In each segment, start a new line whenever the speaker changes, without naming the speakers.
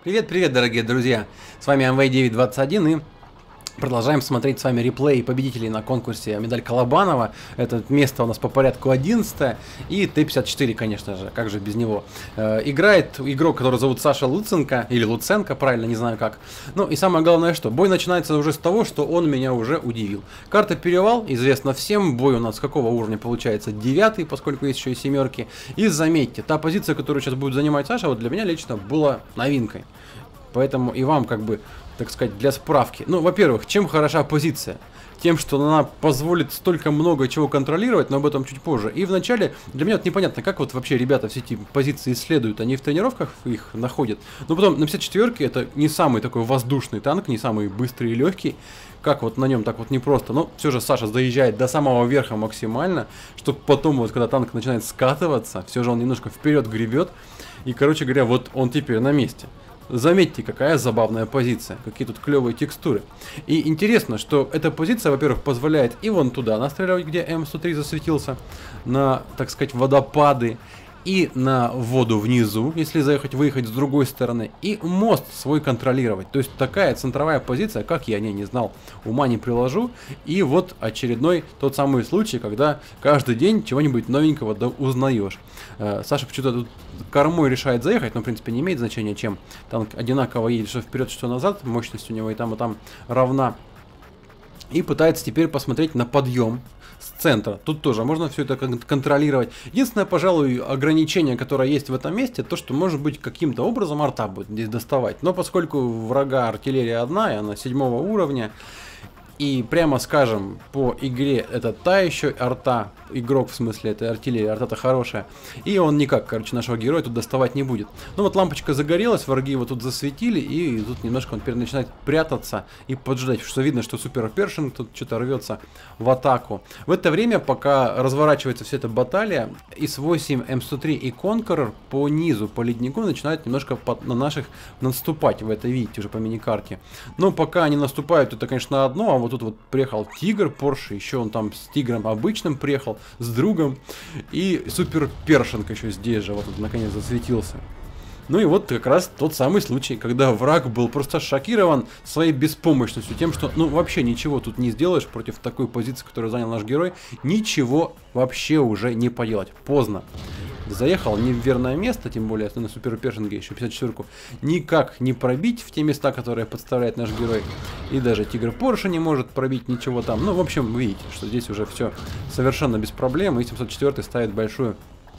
Привет, дорогие друзья! С вами МВ921 и продолжаем смотреть с вами реплей победителей на конкурсе «Медаль Колобанова». Это место у нас по порядку 11 и Т-54, конечно же, как же без него. Играет игрок, который зовут Саша Луценко, или Луценко, правильно, не знаю как. Ну и самое главное, что бой начинается уже с того, что он меня уже удивил. Карта Перевал, известна всем, бой у нас с какого уровня получается? 9, поскольку есть еще и семерки. И заметьте, та позиция, которую сейчас будет занимать Саша, вот для меня лично была новинкой. Поэтому и вам, как бы, так сказать, для справки. Ну, во-первых, чем хороша позиция? Тем, что она позволит столько много чего контролировать, но об этом чуть позже. И вначале для меня вот непонятно, как вот вообще ребята все эти позиции исследуют. Они в тренировках их находят. Но потом на 54-ке это не самый такой воздушный танк, не самый быстрый и легкий. Как вот на нем так вот непросто. Но все же Саша заезжает до самого верха максимально, чтобы потом вот когда танк начинает скатываться, все же он немножко вперед гребет. И, короче говоря, вот он теперь на месте. Заметьте, какая забавная позиция, какие тут клевые текстуры. И интересно, что эта позиция, во-первых, позволяет и вон туда настреливать, где М103 засветился, на, так сказать, водопады, и на воду внизу, если выехать с другой стороны, и мост свой контролировать. То есть такая центровая позиция, как я о ней не знал, ума не приложу. И вот очередной тот самый случай, когда каждый день чего-нибудь новенького узнаешь. Саша почему-то тут кормой решает заехать, но в принципе не имеет значения, чем. Танк одинаково едет что вперед, что назад, мощность у него и там равна. И пытается теперь посмотреть на подъем с центра. Тут тоже можно все это контролировать. Единственное, пожалуй, ограничение, которое есть в этом месте, то, что может быть каким-то образом арта будет здесь доставать. Но поскольку врага артиллерия одна, и она 7-го уровня, и прямо скажем, по игре это та еще арта, игрок в смысле, это артиллерия, арта-то хорошая, и он никак, короче, нашего героя тут доставать не будет. Ну вот лампочка загорелась, враги его тут засветили, и тут немножко он теперь начинает прятаться и поджидать, что видно, что Супер Першинг тут что-то рвется в атаку. В это время, пока разворачивается вся эта баталия, ИС-8, М103 и Конкурор по низу, по леднику начинают немножко на наших наступать, вы это видите уже по миникарте. Но пока они наступают, это, конечно, одно, а вот тут вот приехал Тигр Порше, еще он там с Тигром обычным приехал, с другом, и Супер Першинг еще здесь же, вот тут наконец засветился. Ну и вот как раз тот самый случай, когда враг был просто шокирован своей беспомощностью, тем, что ну вообще ничего тут не сделаешь против такой позиции, которую занял наш герой, ничего вообще уже не поделать, поздно. Заехал не в верное место, тем более на Супер Першинге еще 54-ку, никак не пробить в те места, которые подставляет наш герой. И даже Тигр Порше не может пробить ничего там. Ну, в общем, вы видите, что здесь уже все совершенно без проблем. И 704 ставит большую...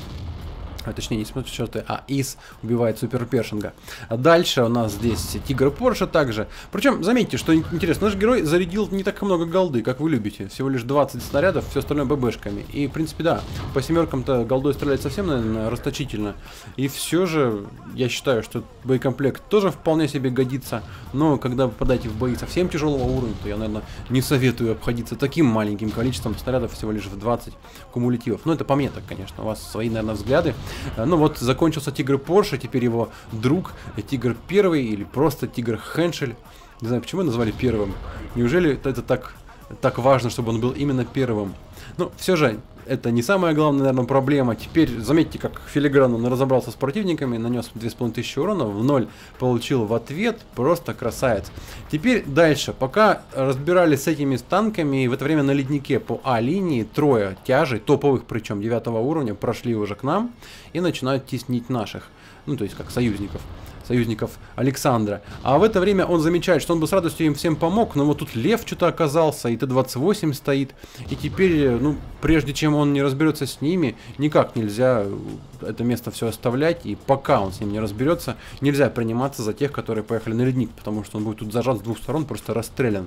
точнее, не 704, а ИС убивает Супер Першинга. А дальше у нас здесь Тигр Порше также. Причем, заметьте, что интересно, наш герой зарядил не так много голды, как вы любите. Всего лишь 20 снарядов, все остальное ББшками. И, в принципе, да, по семеркам-то голдой стрелять совсем, наверное, расточительно. И все же, я считаю, что боекомплект тоже вполне себе годится. Но когда вы попадаете в бои совсем тяжелого уровня, то я, наверное, не советую обходиться таким маленьким количеством снарядов, всего лишь в 20 кумулятивов. Ну, это по мне так, конечно, у вас свои, наверное, взгляды. Ну вот, закончился Тигр Порше, теперь его друг Тигр Первый или просто Тигр Хеншель. Не знаю, почему назвали первым. Неужели это так важно, чтобы он был именно первым? Ну, все же, это не самая главная, наверное, проблема. Теперь, заметьте, как филигранно он разобрался с противниками, нанес 2500 урона, в 0 получил в ответ, просто красавец. Теперь дальше, пока разбирались с этими танками, в это время на леднике по А-линии трое тяжей, топовых причем, 9 уровня, прошли уже к нам и начинают теснить наших, ну, то есть как союзников Александра. А в это время он замечает, что он бы с радостью им всем помог, но вот тут Лев что-то оказался, и Т-28 стоит, и теперь, ну, прежде чем он не разберется с ними, никак нельзя это место все оставлять, и пока он с ним не разберется, нельзя приниматься за тех, которые поехали на ледник, потому что он будет тут зажат с двух сторон, просто расстрелян.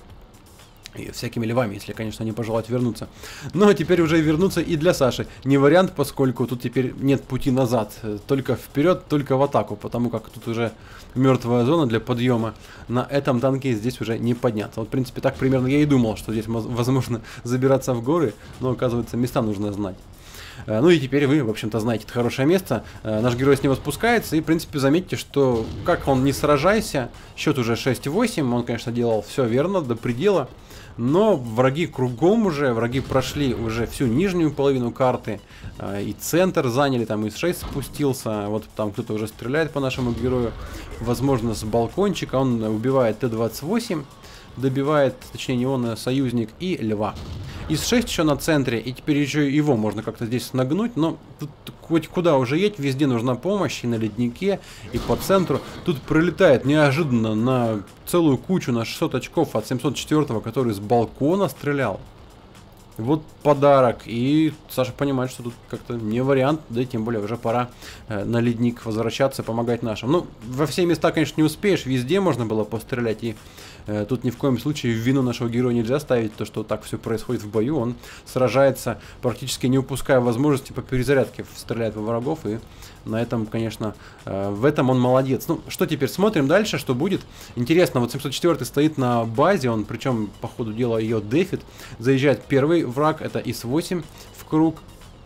И всякими левами, если, конечно, не пожелать вернуться. Но теперь уже вернуться и для Саши не вариант, поскольку тут теперь нет пути назад. Только вперед, только в атаку, потому как тут уже мертвая зона для подъема. На этом танке здесь уже не подняться. Вот, в принципе, так примерно я и думал, что здесь возможно забираться в горы, но, оказывается, места нужно знать. Ну и теперь вы, в общем-то, знаете это хорошее место. Наш герой с него спускается, и, в принципе, заметьте, что как он не сражайся, счет уже 6-8, он, конечно, делал все верно, до предела. Но враги кругом уже, враги прошли уже всю нижнюю половину карты, и центр заняли, там и 6 спустился, вот там кто-то уже стреляет по нашему герою, возможно, с балкончика, он убивает Т-28, добивает, точнее не он, а союзник, и льва. Из 6 еще на центре, и теперь еще его можно как-то здесь нагнуть, но тут хоть куда уже едь, везде нужна помощь, и на леднике, и по центру. Тут прилетает неожиданно на целую кучу, на 600 очков от 704-го, который с балкона стрелял. Вот подарок, и Саша понимает, что тут как-то не вариант, да и тем более уже пора на ледник возвращаться, помогать нашим. Ну, во все места, конечно, не успеешь, везде можно было пострелять, и тут ни в коем случае в вину нашего героя нельзя ставить, то, что так все происходит в бою, он сражается, практически не упуская возможности по перезарядке, стреляет во врагов, и на этом, конечно, в этом он молодец. Ну, что теперь, смотрим дальше, что будет. Интересно, вот 704 стоит на базе, он, причем, по ходу дела, ее дефит, заезжает первый враг, это ИС-8 в круг.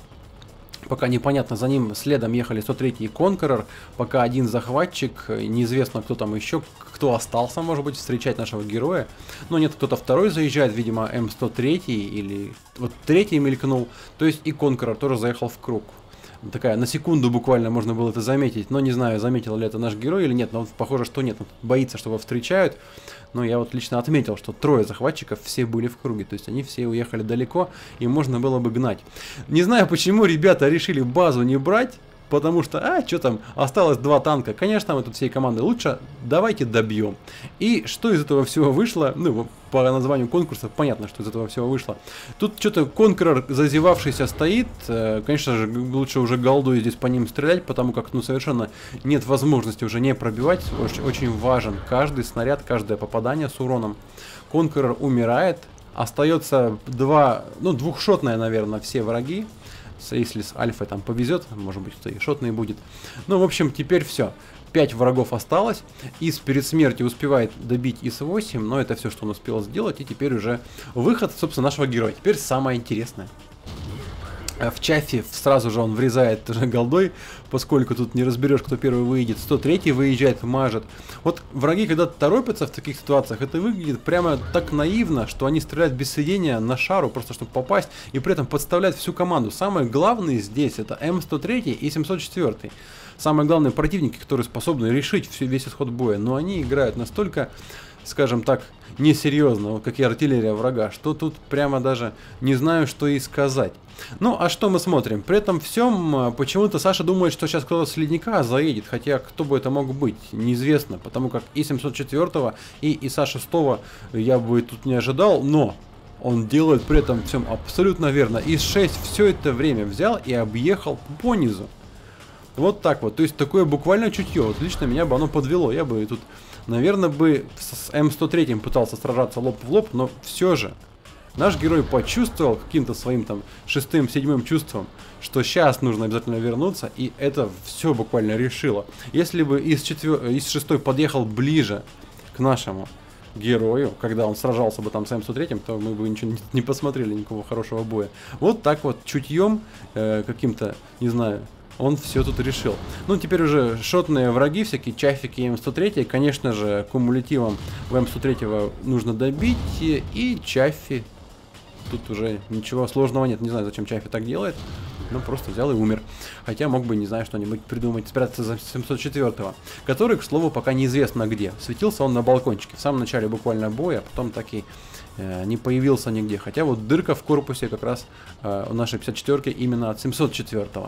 Пока непонятно, за ним следом ехали 103 и Конкурор, пока один захватчик, неизвестно кто там еще, кто остался, может быть, встречать нашего героя. Но нет, кто-то второй заезжает, видимо, М103 или вот третий мелькнул, то есть и Конкурор тоже заехал в круг. Такая, на секунду буквально можно было это заметить, но не знаю, заметил ли это наш герой или нет, но похоже, что нет, он боится, что его встречают. Но я вот лично отметил, что трое захватчиков все были в круге, то есть они все уехали далеко, и можно было бы гнать. Не знаю, почему ребята решили базу не брать, потому что, что там, осталось 2 танка. Конечно, мы тут всей командой лучше, давайте добьем. И что из этого всего вышло, ну, по названию конкурса понятно, что из этого всего вышло. Тут что-то Конкурор зазевавшийся стоит, конечно же, лучше уже голдой здесь по ним стрелять, потому как, ну, совершенно нет возможности уже не пробивать, очень важен каждый снаряд, каждое попадание с уроном. Конкурор умирает, остается двухшотные, наверное, все враги. Если с альфой там повезет, может быть, кто и шотный будет. Ну, в общем, теперь все. 5 врагов осталось. Ис перед смертью успевает добить ИС-8, но это все, что он успел сделать. И теперь уже выход, собственно, нашего героя. Теперь самое интересное. В чафе сразу же он врезает уже голдой, поскольку тут не разберешь, кто первый выйдет. 103-й выезжает, мажет. Вот враги, когда торопятся в таких ситуациях, это выглядит прямо так наивно, что они стреляют без сведения на шару, просто чтобы попасть, и при этом подставляют всю команду. Самое главное здесь это М103 и 704. Самые главные противники, которые способны решить весь исход боя. Но они играют настолько, скажем так, несерьезно, как и артиллерия врага, что тут прямо даже не знаю, что и сказать. Ну, а что мы смотрим? При этом всем почему-то Саша думает, что сейчас кто-то с ледника заедет, хотя кто бы это мог быть, неизвестно, потому как и 704 и ИСа-6 я бы тут не ожидал, но он делает при этом всем абсолютно верно. ИС-6 все это время взял и объехал по низу. Вот так вот, то есть такое буквально чутье, вот лично меня бы оно подвело, я бы тут, наверное, бы с М103 пытался сражаться лоб в лоб, но все же наш герой почувствовал каким-то своим там 6-7 чувством, что сейчас нужно обязательно вернуться, и это все буквально решило. Если бы ИС-6 подъехал ближе к нашему герою, когда он сражался бы там с М103, то мы бы ничего не посмотрели, никакого хорошего боя. Вот так вот чутьем каким-то, не знаю, он все тут решил. Ну, теперь уже шотные враги, всякие чафики М103, конечно же, кумулятивом в М103 нужно добить, и чафи. Тут уже ничего сложного нет, не знаю, зачем чафи так делает, но просто взял и умер. Хотя мог бы, не знаю, что-нибудь придумать, спрятаться за 704-го, который, к слову, пока неизвестно где. Светился он на балкончике в самом начале буквально боя, а потом так и не появился нигде. Хотя вот дырка в корпусе как раз у нашей 54-ки именно от 704-го.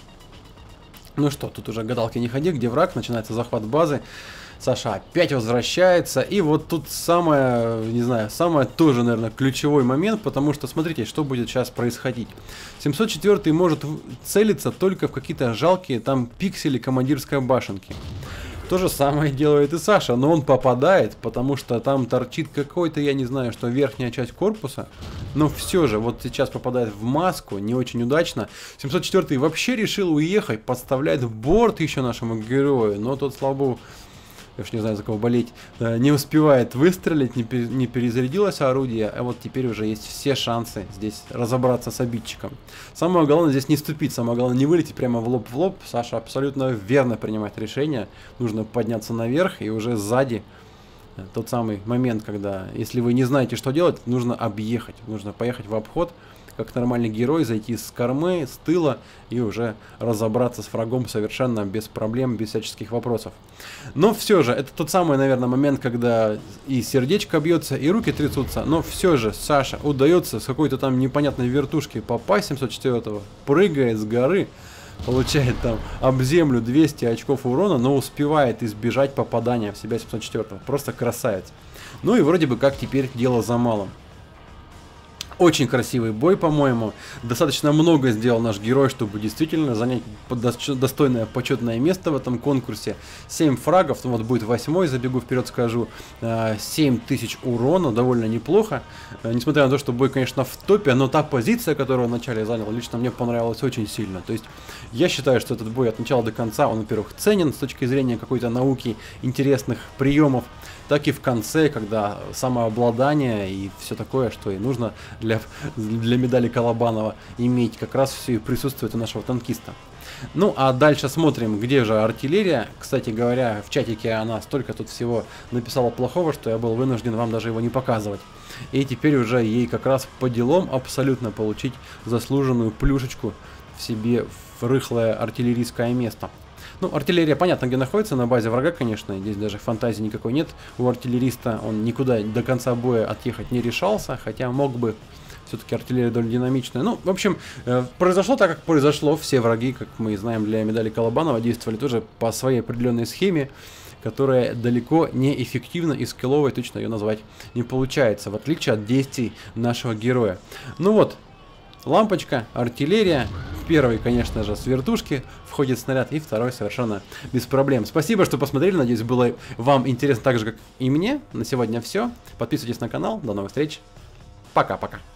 Ну что, тут уже гадалки не ходи, где враг, начинается захват базы. Саша опять возвращается, и вот тут самое, не знаю, самое тоже, наверное, ключевой момент, потому что смотрите, что будет сейчас происходить. 704 может целиться только в какие-то жалкие там пиксели командирской башенки. То же самое делает и Саша, но он попадает, потому что там торчит какой-то, я не знаю, что верхняя часть корпуса. Но все же, вот сейчас попадает в маску, не очень удачно. 704 вообще решил уехать, подставляет борт еще нашему герою, но тот, слава богу, я уж не знаю, за кого болеть, не успевает выстрелить, не перезарядилось орудие, а вот теперь уже есть все шансы здесь разобраться с обидчиком. Самое главное здесь не ступить, самое главное не вылететь прямо в лоб. Саша абсолютно верно принимает решение, нужно подняться наверх и уже сзади тот самый момент, когда, если вы не знаете, что делать, нужно объехать, нужно поехать в обход, как нормальный герой, зайти с кормы, с тыла и уже разобраться с врагом совершенно без проблем, без всяческих вопросов. Но все же, это тот самый, наверное, момент, когда и сердечко бьется, и руки трясутся, но все же Саша удается с какой-то там непонятной вертушки попасть 704-го, прыгает с горы, получает там об землю 200 очков урона, но успевает избежать попадания в себя 704-го. Просто красавец. Ну и вроде бы как теперь дело за малым. Очень красивый бой, по-моему. Достаточно много сделал наш герой, чтобы действительно занять достойное почетное место в этом конкурсе. 7 фрагов, ну вот будет 8-й, забегу вперед скажу. 7000 урона, довольно неплохо. Несмотря на то, что бой, конечно, в топе, но та позиция, которую он вначале занял, лично мне понравилась очень сильно. То есть я считаю, что этот бой от начала до конца, он, во-первых, ценен с точки зрения какой-то науки, интересных приемов, так и в конце, когда самообладание и все такое, что и нужно для медали Колобанова иметь, как раз все и присутствует у нашего танкиста. Ну, а дальше смотрим, где же артиллерия. Кстати говоря, в чатике она столько тут всего написала плохого, что я был вынужден вам даже его не показывать. И теперь уже ей как раз по делам абсолютно получить заслуженную плюшечку в себе в рыхлое артиллерийское место. Ну, артиллерия, понятно, где находится, на базе врага, конечно, здесь даже фантазии никакой нет. У артиллериста он никуда до конца боя отъехать не решался, хотя мог бы, все-таки артиллерия довольно динамичная. Ну, в общем, произошло так, как произошло. Все враги, как мы знаем, для медали Колобанова действовали тоже по своей определенной схеме, которая далеко не эффективна и скилловой, точно ее назвать не получается, в отличие от действий нашего героя. Ну вот. Лампочка, артиллерия, первый, конечно же, с вертушки входит снаряд, и второй совершенно без проблем. Спасибо, что посмотрели, надеюсь, было вам интересно так же, как и мне. На сегодня все. Подписывайтесь на канал, до новых встреч, пока-пока.